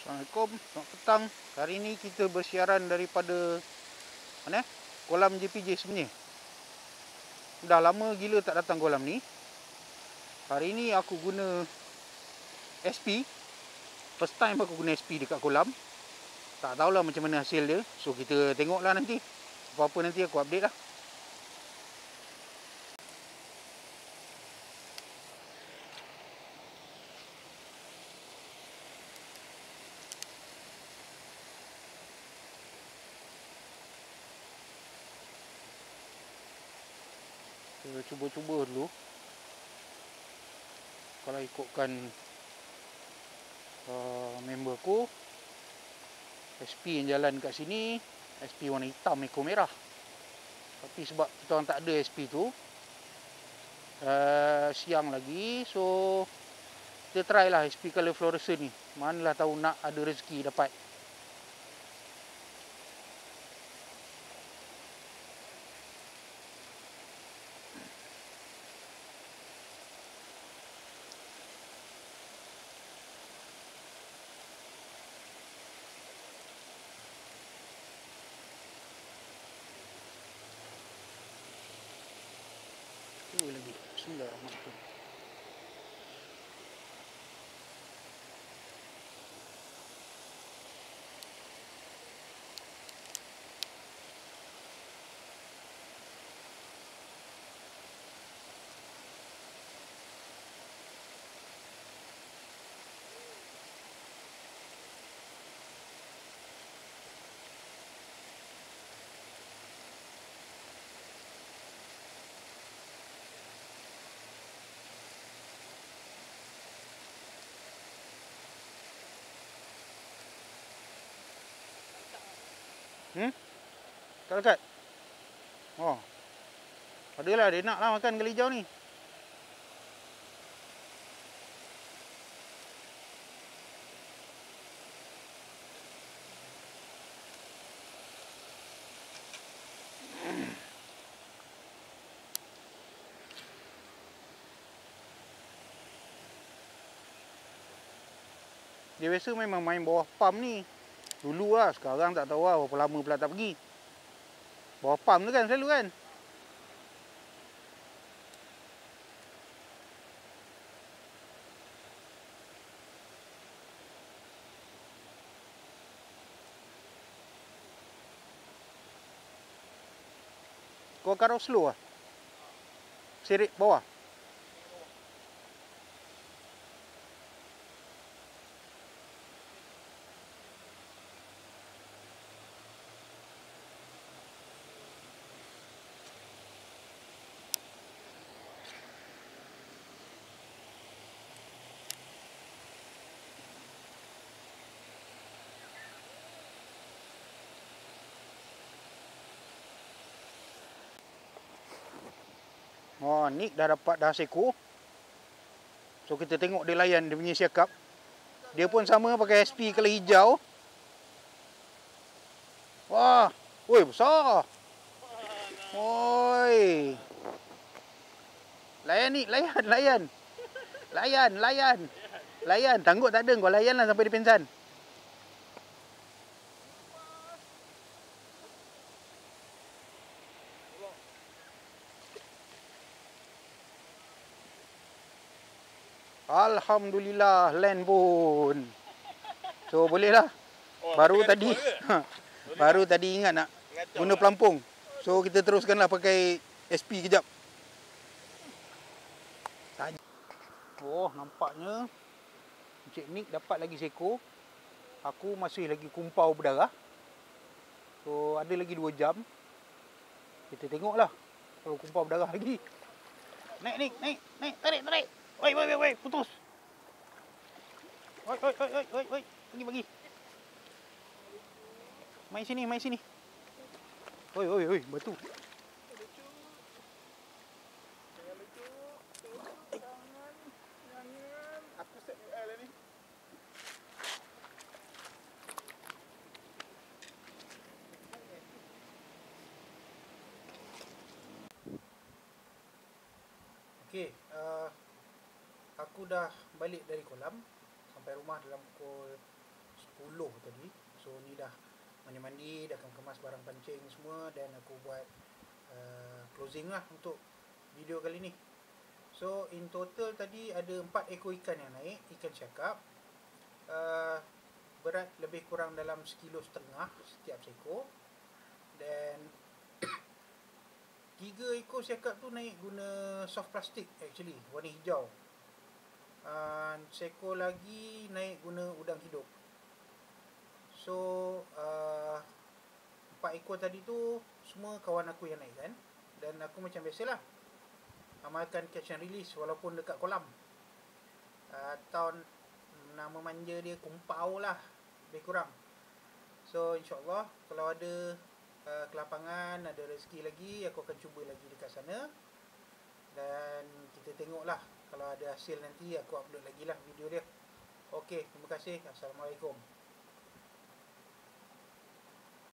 Assalamualaikum, selamat petang. Hari ini kita bersiaran daripada mana? Kolam JPJ sebenarnya. Dah lama gila tak datang kolam ni. Hari ini aku guna SP. First time aku guna SP dekat kolam. Tak tahulah macam mana hasil dia. So kita tengoklah nanti. Apa-apa nanti aku update lah. Kita cuba-cuba dulu. Kalau ikutkan member aku, SP yang jalan kat sini SP warna hitam ekor merah. Tapi sebab kita orang tak ada SP tu, siang lagi, so kita try lah SP color fluorescent ni. Manalah tahu nak ada rezeki dapat. Cuba lagi. Bismillahirrahmanirrahim. Tak dekat? Oh. Adalah dia nak lah makan kali hijau ni. Dia biasa memang main bawah pam ni. Dulu lah, sekarang tak tahu lah berapa lama pula tak pergi. Bawah pam tu kan selalu kan? Kau akan slow lah? Serik bawah? Oh, Nick dah dapat dah seekor. So kita tengok dia layan dia punya siakap. Dia pun sama pakai SP color hijau. Wah, woi besar. Woi. Layan Nick, layan. Layan, tangguh tak ada, kau layan lah sampai dia pingsan. Alhamdulillah, land pun. So boleh lah. Baru tadi ingat nak guna pelampung. So kita teruskanlah pakai SP kejap. Oh, nampaknya Encik Nick dapat lagi seekor. Aku masih lagi kumpau berdarah. So ada lagi 2 jam. Kita tengoklah kalau kumpau berdarah lagi. Naik, tarik. Woi, putus. Woi, bagi. Main sini. Woi, batu. Aku set UL ni. Okey, aku dah balik dari kolam. Sampai rumah dalam pukul tadi. So ni dah mandi-mandi, dah kemas barang pancing semua, dan aku buat closing lah untuk video kali ni. So in total tadi ada 4 ekor ikan yang naik, ikan cakap. Berat lebih kurang dalam 1,5 kilo setiap seekor. Dan 3 ekor cakap tu naik guna soft plastic actually, warna hijau. Seekor lagi naik guna udang hidup. So 4 ekor tadi tu semua kawan aku yang naik kan. Dan aku macam biasalah amalkan catch and release walaupun dekat kolam. Tahun nama manja dia Kumpau lah, lebih kurang. So insyaAllah kalau ada kelapangan, ada rezeki lagi, aku akan cuba lagi dekat sana. Dan kita tengoklah, kalau ada hasil nanti aku upload lagi lah video dia. Okey, terima kasih. Assalamualaikum.